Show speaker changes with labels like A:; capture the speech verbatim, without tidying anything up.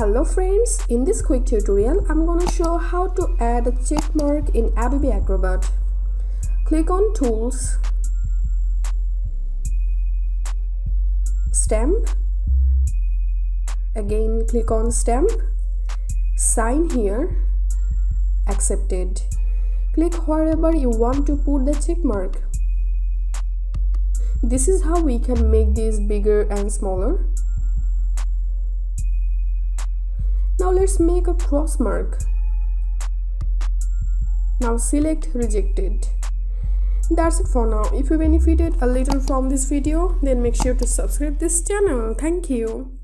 A: Hello friends, in this quick tutorial I'm gonna show how to add a check mark in Adobe Acrobat. Click on Tools, Stamp, again click on Stamp, Sign here, Accepted. Click wherever you want to put the check mark. This is how we can make these bigger and smaller. Now let's make a cross mark. Now select Rejected. That's it for now. If you benefited a little from this video, then make sure to subscribe this channel. Thank you.